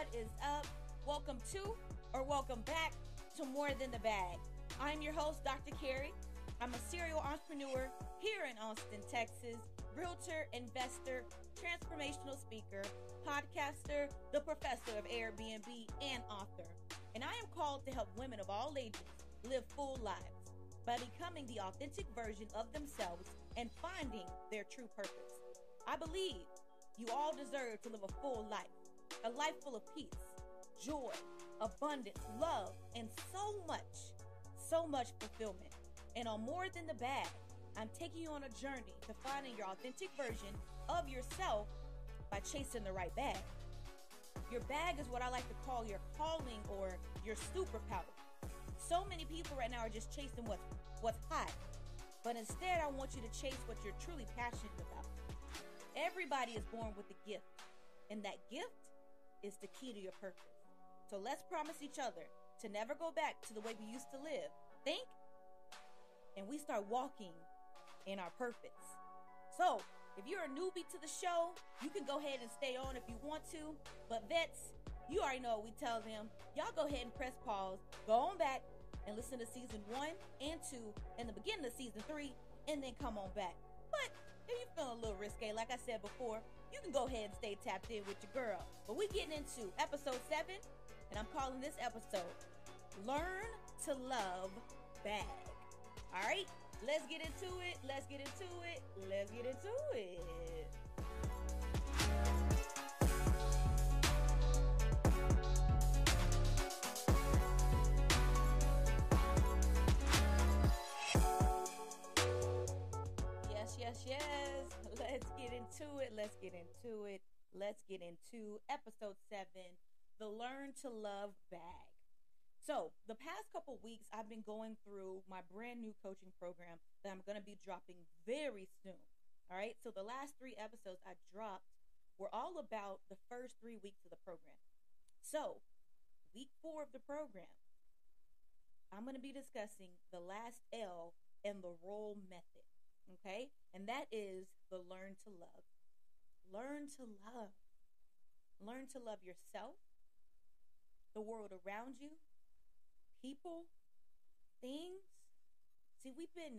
What is up? Welcome to or welcome back to More Than the Bag. I'm your host, Dr. Kerrie. I'm a serial entrepreneur here in Austin, Texas, realtor, investor, transformational speaker, podcaster, the professor of Airbnb, and author. And I am called to help women of all ages live full lives by becoming the authentic version of themselves and finding their true purpose. I believe you all deserve to live a full life, a life full of peace, joy, abundance, love, and so much fulfillment. And on More Than the Bag, I'm taking you on a journey to finding your authentic version of yourself by chasing the right bag. Your bag is what I like to call your calling or your superpower. So many people right now are just chasing what's hot. But instead, I want you to chase what you're truly passionate about. Everybody is born with a gift, and that gift is the key to your purpose. So let's promise each other to never go back to the way we used to live. Think, and we start walking in our purpose. So, if you're a newbie to the show, you can go ahead and stay on if you want to. But vets, you already know what we tell them. Y'all go ahead and press pause, go on back, and listen to season 1 and 2, and the beginning of season 3, and then come on back. But if you're feeling a little risque, like I said before, you can go ahead and stay tapped in with your girl. But we're getting into episode 7, and I'm calling this episode, Learn to Love Bag. All right, let's get into it. Let's get into it. Let's get into it. Yes. Let's get into it. Let's get into episode 7, the Learn to Love Bag. So the past couple weeks, I've been going through my brand new coaching program that I'm going to be dropping very soon. All right. So the last 3 episodes I dropped were all about the first 3 weeks of the program. So week 4 of the program, I'm going to be discussing the last L and the R.O.L.L method. Okay. And that is the learn to love. Learn to love. Learn to love yourself, the world around you, people, things. See,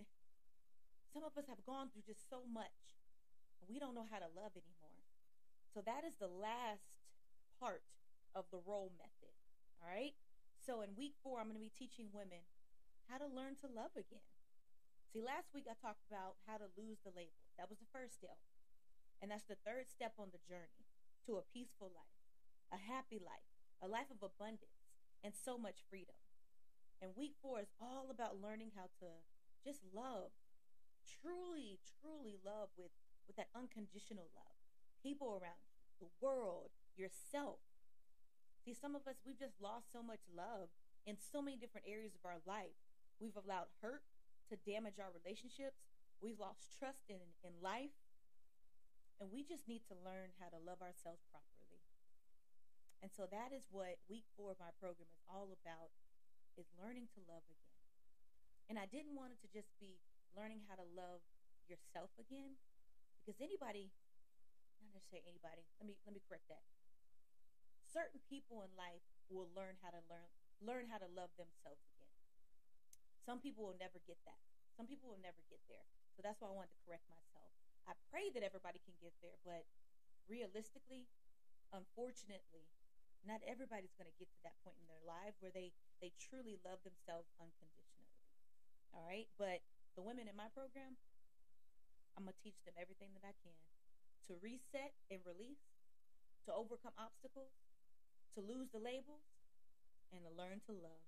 some of us have gone through just so much. We don't know how to love anymore. So that is the last part of the R.O.L.L method. All right. So in week 4, I'm going to be teaching women how to learn to love again. See, last week I talked about how to lose the label. That was the first step. And that's the third step on the journey to a peaceful life, a happy life, a life of abundance, and so much freedom. And week 4 is all about learning how to just love, truly love with that unconditional love. People around you, the world, yourself. See, some of us, we've just lost so much love in so many different areas of our life. We've allowed hurt to damage our relationships. We've lost trust in life. And we just need to learn how to love ourselves properly. And so that is what week 4 of my program is all about, is learning to love again. And I didn't want it to just be learning how to love yourself again, because anybody, not necessarily anybody, let me correct that. Certain people in life will learn how to love themselves again. Some people will never get that. Some people will never get there. So that's why I wanted to correct myself. I pray that everybody can get there, but realistically, unfortunately, not everybody's going to get to that point in their life where they truly love themselves unconditionally. All right? But the women in my program, I'm going to teach them everything that I can to reset and release, to overcome obstacles, to lose the labels, and to learn to love.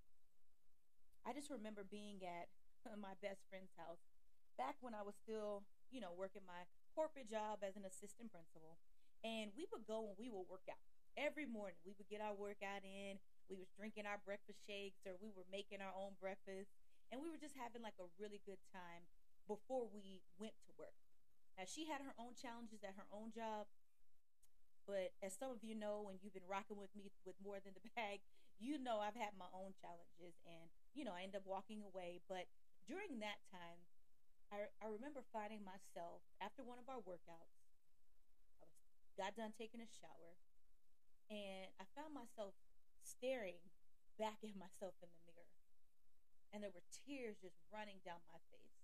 I just remember being at my best friend's house back when I was still, working my corporate job as an assistant principal. And we would go and we would work out every morning. We would get our workout in. We was drinking our breakfast shakes, or we were making our own breakfast. And we were just having like a really good time before we went to work. Now, she had her own challenges at her own job. But as some of you know, when you've been rocking with me with More Than the Bag, I've had my own challenges. And, I ended up walking away. But during that time, I remember finding myself after one of our workouts. I got done taking a shower. And I found myself staring back at myself in the mirror. And there were tears just running down my face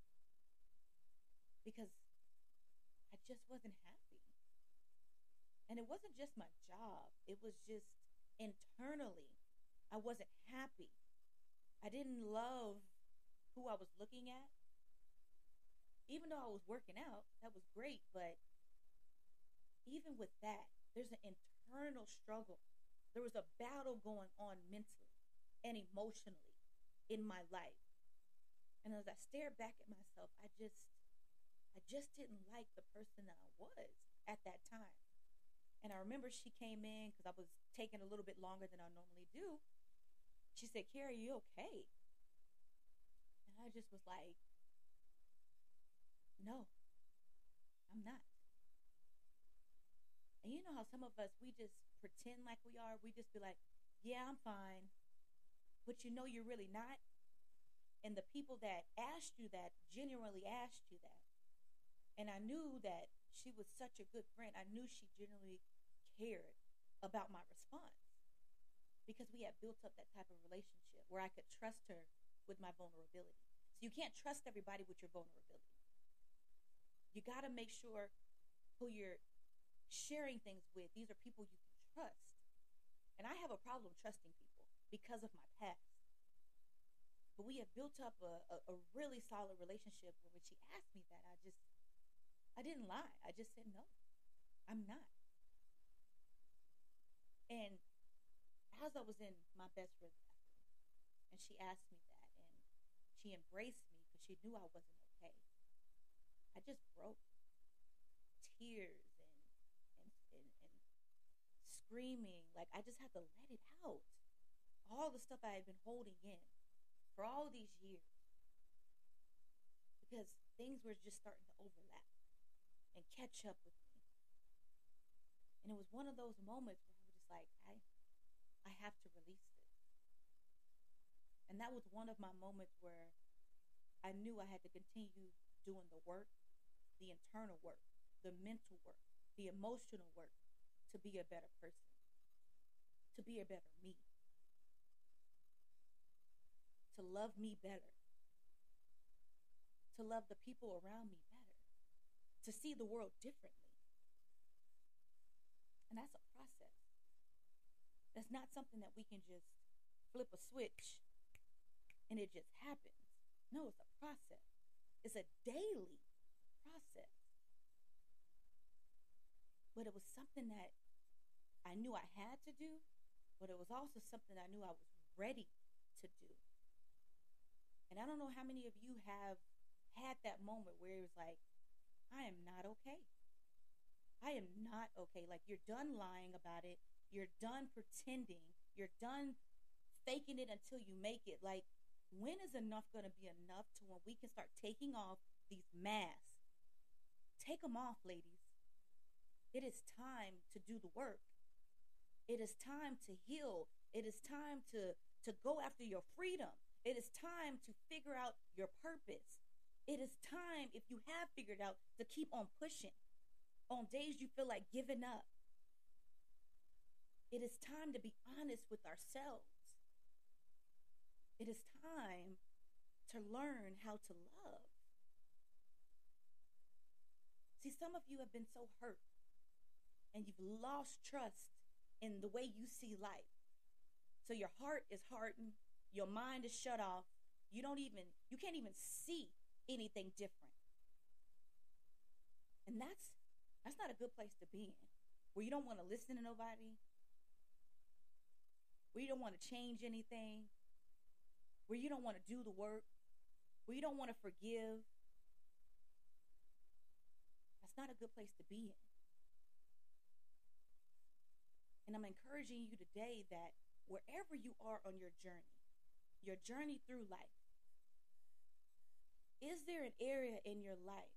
because I just wasn't happy. And it wasn't just my job, it was just internally. I wasn't happy. I didn't love who I was looking at. Even though I was working out, that was great. But even with that, there's an internal struggle. There was a battle going on mentally and emotionally in my life. And as I stared back at myself, I just didn't like the person that I was at that time. And I remember she came in because I was taking a little bit longer than I normally do. She said, "Kerrie, you okay?" And I just was like, "No, I'm not." And you know how some of us, we just pretend like we are. We just be like, "Yeah, I'm fine." But you know you're really not. And the people that asked you that genuinely asked you that. And I knew that she was such a good friend. I knew she genuinely cared about my response because we had built up that type of relationship where I could trust her with my vulnerability. So you can't trust everybody with your vulnerability. You got to make sure who you're sharing things with, these are people you can trust. And I have a problem trusting people because of my past. But we have built up a really solid relationship where when she asked me that, I didn't lie. I just said, no, I'm not. And as I was in my best friend's bathroom, and she asked me that, and she embraced me because she knew I wasn't okay, I just broke. Tears and screaming. Like, I just had to let it out. All the stuff I had been holding in for all these years. Because things were just starting to overlap and catch up with me. And it was one of those moments where I was just like, I have to release this. And that was one of my moments where I knew I had to continue doing the work, the internal work, the mental work, the emotional work to be a better person, to be a better me, to love me better, to love the people around me better, to see the world differently. And that's a process. That's not something that we can just flip a switch and it just happens. No, it's a process. It's a daily process. But it was something that I knew I had to do, but it was also something I knew I was ready to do. And I don't know how many of you have had that moment where it was like, I am not okay. I am not okay. Like, you're done lying about it. You're done pretending. You're done faking it until you make it. Like, when is enough going to be enough to when we can start taking off these masks? Take them off, ladies. It is time to do the work. It is time to heal. It is time to go after your freedom. It is time to figure out your purpose. It is time, if you have figured out, to keep on pushing on days you feel like giving up. It is time to be honest with ourselves. It is time to learn how to love. See, some of you have been so hurt and you've lost trust in the way you see life. So your heart is hardened, your mind is shut off. You can't even see anything different. And that's not a good place to be in, where you don't want to listen to nobody, where you don't want to change anything, where you don't want to do the work, where you don't want to forgive. That's not a good place to be in. And I'm encouraging you today that wherever you are on your journey through life, is there an area in your life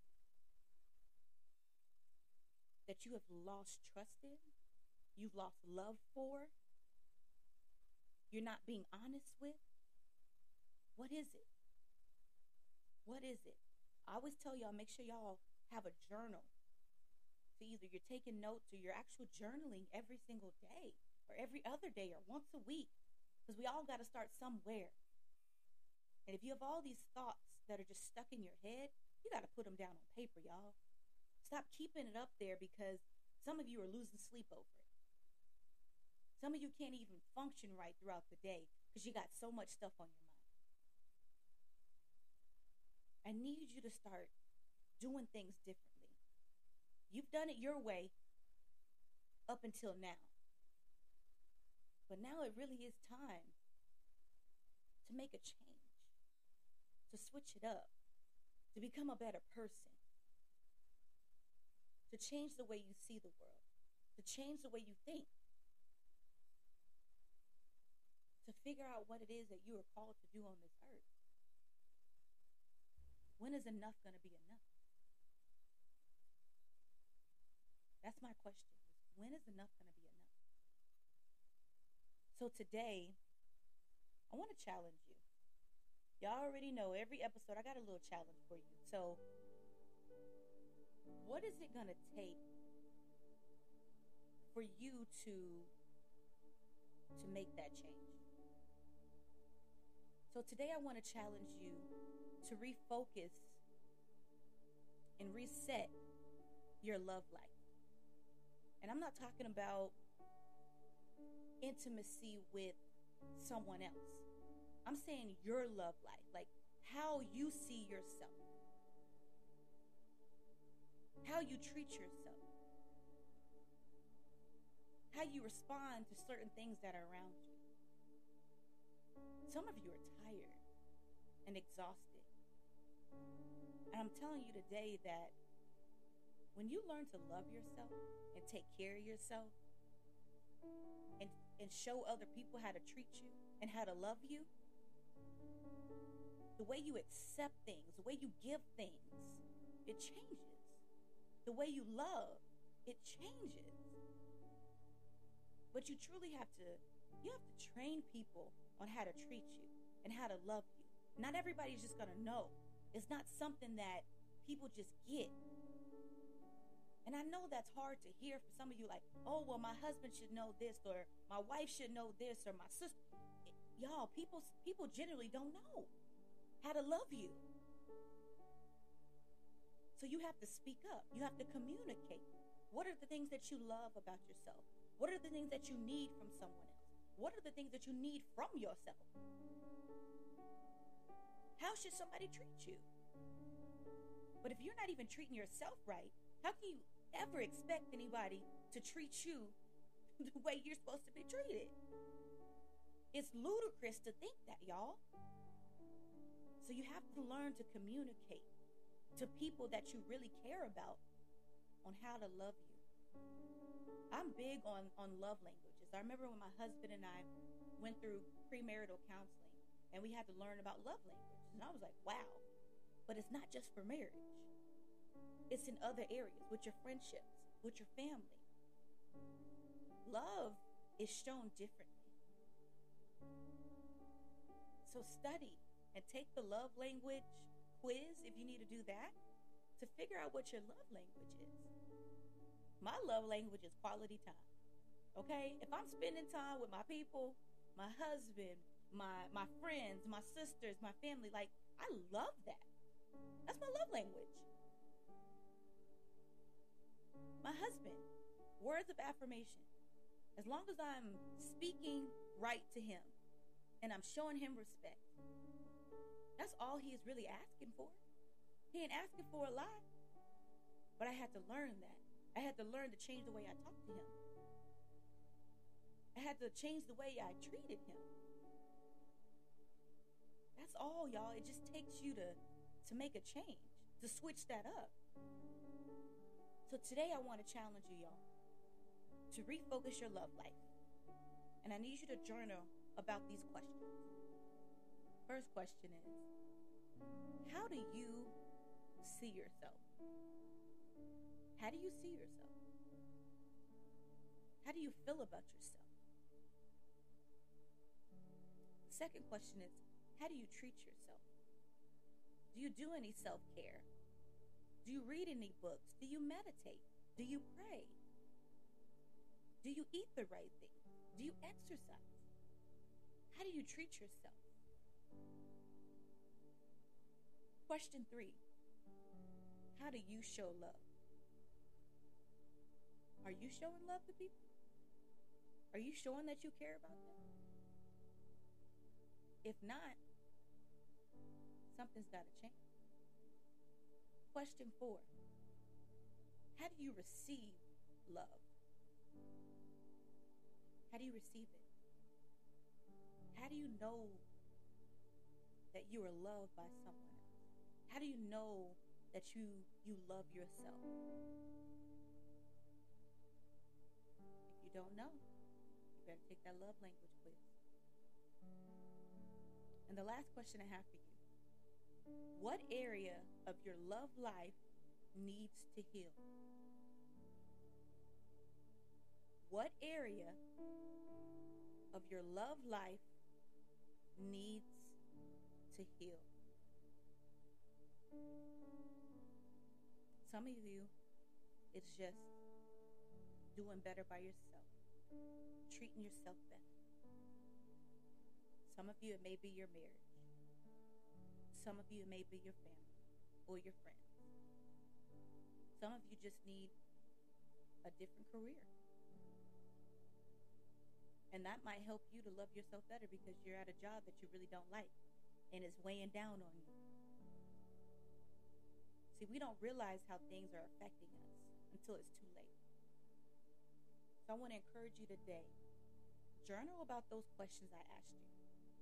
that you have lost trust in? You've lost love for? You're not being honest with? What is it? What is it? I always tell y'all, make sure y'all have a journal to either you're taking notes or you're actual journaling every single day or every other day or once a week, because we all got to start somewhere. And if you have all these thoughts that are just stuck in your head, you got to put them down on paper, y'all. Stop keeping it up there, because some of you are losing sleep over it. Some of you can't even function right throughout the day because you got so much stuff on your mind. I need you to start doing things differently. You've done it your way up until now. But now it really is time to make a change, to switch it up, to become a better person, to change the way you see the world, to change the way you think, to figure out what it is that you are called to do on this earth. When is enough going to be enough? That's my question. When is enough going to be enough? So today, I want to challenge you. Y'all already know every episode I got a little challenge for you. So what is it going to take for you to make that change? So today I want to challenge you to refocus and reset your love life. And I'm not talking about intimacy with someone else. I'm saying your love life, like how you see yourself, how you treat yourself, how you respond to certain things that are around you. Some of you are tired and exhausted. And I'm telling you today that when you learn to love yourself and take care of yourself and show other people how to treat you and how to love you, the way you accept things, the way you give things, it changes. The way you love, it changes. But you truly have to train people on how to treat you and how to love you. Not everybody's just going to know. It's not something that people just get. And I know that's hard to hear for some of you, like, oh, well, my husband should know this, or my wife should know this, or my sister. Y'all, people generally don't know how to love you. So you have to speak up. You have to communicate. What are the things that you love about yourself? What are the things that you need from someone else? What are the things that you need from yourself? How should somebody treat you? But if you're not even treating yourself right, how can you ever expect anybody to treat you the way you're supposed to be treated? It's ludicrous to think that, y'all. So you have to learn to communicate to people that you really care about on how to love you. I'm big on love languages. I remember when my husband and I went through premarital counseling and we had to learn about love languages. And I was like, wow. But it's not just for marriage. It's in other areas, with your friendships, with your family. Love is shown differently. So study and take the love language quiz if you need to do that to figure out what your love language is. My love language is quality time. Okay? If I'm spending time with my people, my husband, my friends, my sisters, my family, like, I love that. That's my love language. My husband, words of affirmation. As long as I'm speaking right to him and I'm showing him respect, that's all he is really asking for. He ain't asking for a lot. But I had to learn that. I had to learn to change the way I talked to him. I had to change the way I treated him. That's all, y'all. It just takes you to make a change, to switch that up. So today I want to challenge you, y'all, to refocus your love life. And I need you to journal about these questions. First question is, how do you see yourself? How do you see yourself? How do you feel about yourself? Second question is, how do you treat yourself? Do you do any self-care? Do you read any books? Do you meditate? Do you pray? Do you eat the right thing? Do you exercise? How do you treat yourself? Question 3. How do you show love? Are you showing love to people? Are you showing that you care about them? If not, something's got to change. Question 4. How do you receive love? How do you receive it? How do you know that you are loved by someone else? How do you know that you love yourself? If you don't know, you better take that love language quiz. And the last question I have for you. What area of your love life needs to heal? What area of your love life needs to heal? Some of you, it's just doing better by yourself, treating yourself better. Some of you, it may be your marriage. Some of you, it may be your family or your friends. Some of you just need a different career. And that might help you to love yourself better because you're at a job that you really don't like and it's weighing down on you. See, we don't realize how things are affecting us until it's too late. So I want to encourage you today, journal about those questions I asked you.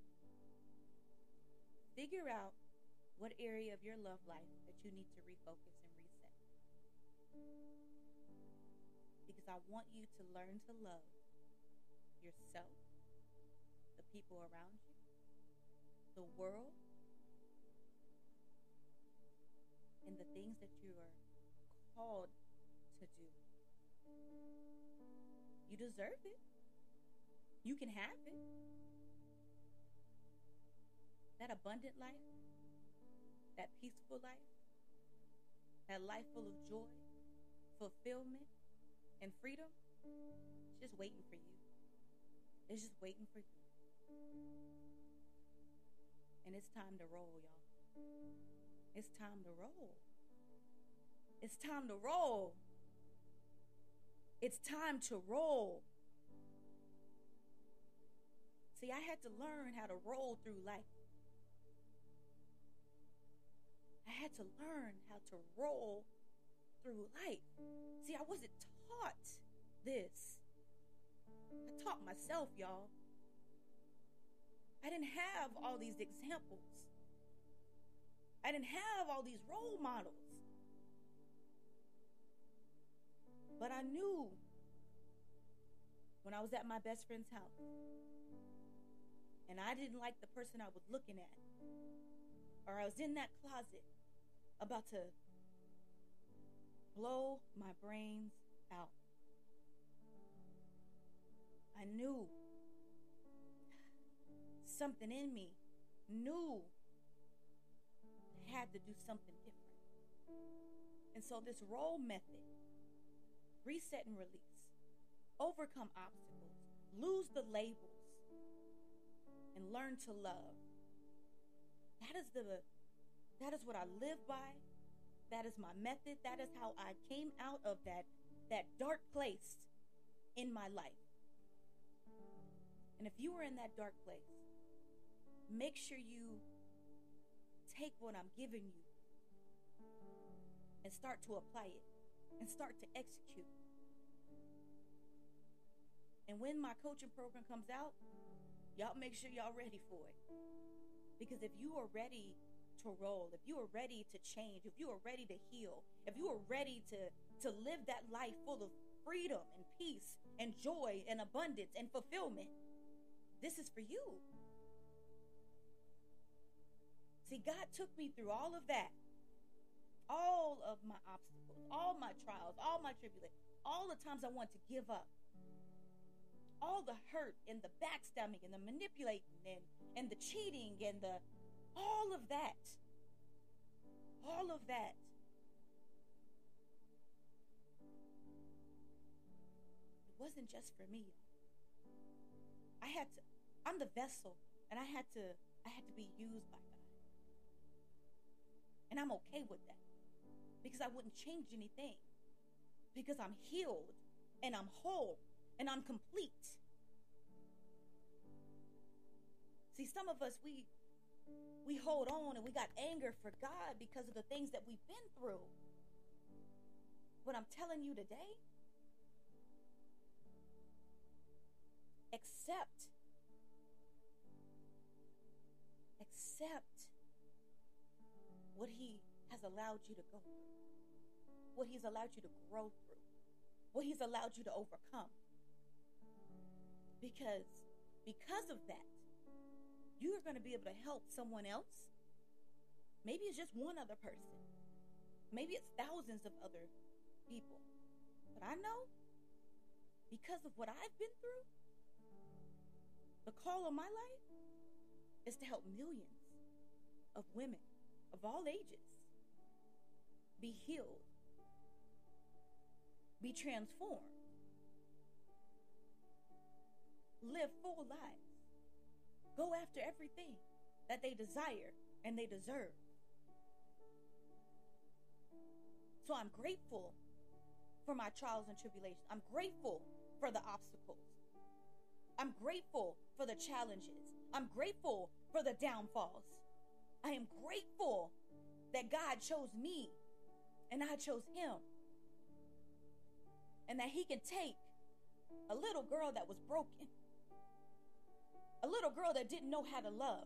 Figure out what area of your love life that you need to refocus and reset. Because I want you to learn to love yourself, the people around you, the world, and the things that you are called to do. You deserve it. You can have it. That abundant life, that peaceful life, that life full of joy, fulfillment, and freedom, it's just waiting for you. It's just waiting for you. And it's time to roll, y'all. It's time to roll. It's time to roll. It's time to roll. See, I had to learn how to roll through life. I had to learn how to roll through life. See, I wasn't taught this. I taught myself, y'all. I didn't have all these examples. I didn't have all these role models. But I knew when I was at my best friend's house and I didn't like the person I was looking at, or I was in that closet about to blow my brains out. I knew something in me knew I had to do something different. And so this roll method, reset and release, overcome obstacles, lose the labels, and learn to love. That is what I live by. That is my method. That is how I came out of that dark place in my life. And if you were in that dark place, make sure you take what I'm giving you and start to apply it and start to execute. And when my coaching program comes out, y'all make sure y'all ready for it. Because if you are ready to roll, if you are ready to change, if you are ready to heal, if you are ready to live that life full of freedom and peace and joy and abundance and fulfillment, this is for you. See, God took me through all of that, all of my obstacles, all my trials, all my tribulations, all the times I wanted to give up, all the hurt and the backstabbing and the manipulating and the cheating and all of that. wasn't just for me. I'm the vessel, and I had to be used by God. And I'm okay with that, because I wouldn't change anything, because I'm healed and I'm whole and I'm complete. See, some of us, we hold on and we got anger for God because of the things that we've been through. What I'm telling you today, accept what he has allowed you to go through, what he's allowed you to grow through, what he's allowed you to overcome. Because of that, you are going to be able to help someone else. Maybe it's just one other person. Maybe it's thousands of other people. But I know, because of what I've been through, the call of my life is to help millions of women of all ages be healed, be transformed, live full lives, go after everything that they desire and they deserve. So I'm grateful for my trials and tribulations. I'm grateful for the obstacles. I'm grateful for the challenges. I'm grateful for the downfalls. I am grateful that God chose me and I chose him. And that he can take a little girl that was broken, a little girl that didn't know how to love,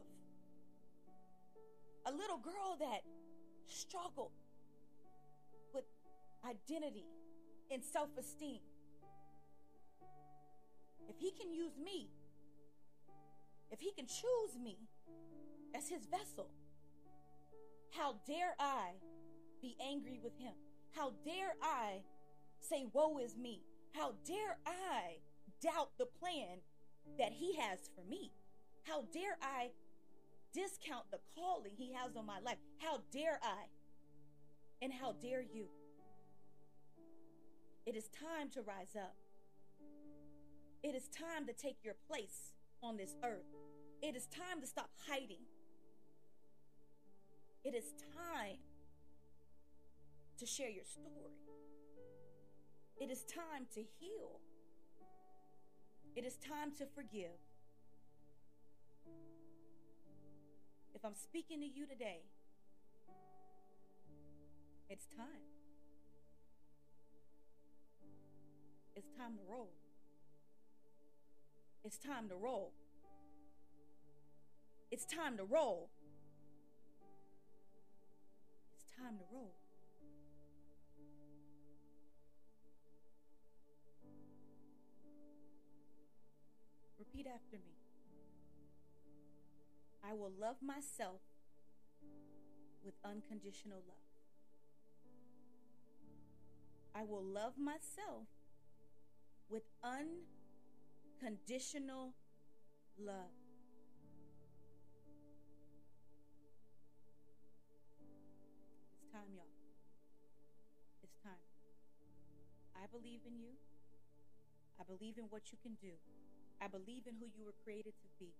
a little girl that struggled with identity and self-esteem. If he can use me, if he can choose me as his vessel, how dare I be angry with him? How dare I say, woe is me? How dare I doubt the plan that he has for me? How dare I discount the calling he has on my life? How dare I? And how dare you? It is time to rise up. It is time to take your place on this earth. It is time to stop hiding. It is time to share your story. It is time to heal. It is time to forgive. If I'm speaking to you today, it's time. It's time to roll. It's time to roll. It's time to roll. It's time to roll. Repeat after me. I will love myself with unconditional love. I will love myself with unconditional love. It's time, y'all. It's time. I believe in you. I believe in what you can do. I believe in who you were created to be.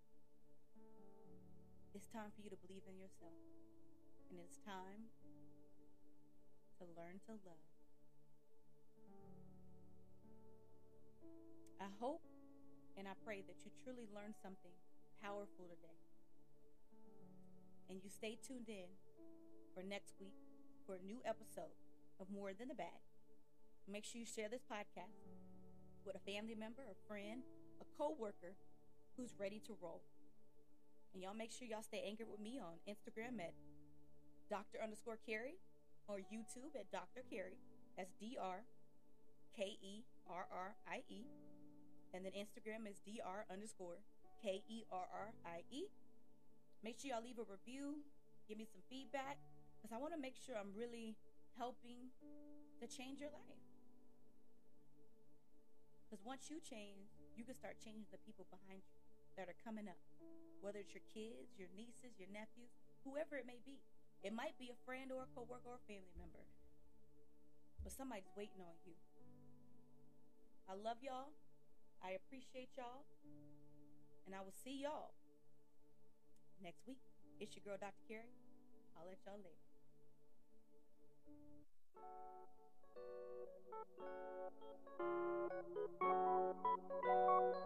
It's time for you to believe in yourself. And it's time to learn to love. I hope and I pray that you truly learned something powerful today. And you stay tuned in for next week for a new episode of More Than a Bag. Make sure you share this podcast with a family member, a friend, a co-worker who's ready to roll. And y'all make sure y'all stay anchored with me on Instagram at Dr._Kerrie or YouTube at Dr. Kerrie. That's DrKerrie. And then Instagram is Dr_Kerrie. Make sure y'all leave a review. Give me some feedback, because I want to make sure I'm really helping to change your life. Because once you change, you can start changing the people behind you that are coming up. Whether it's your kids, your nieces, your nephews, whoever it may be. It might be a friend or a coworker or a family member. But somebody's waiting on you. I love y'all. I appreciate y'all. And I will see y'all next week. It's your girl, Dr. Kerrie. I'll let y'all later.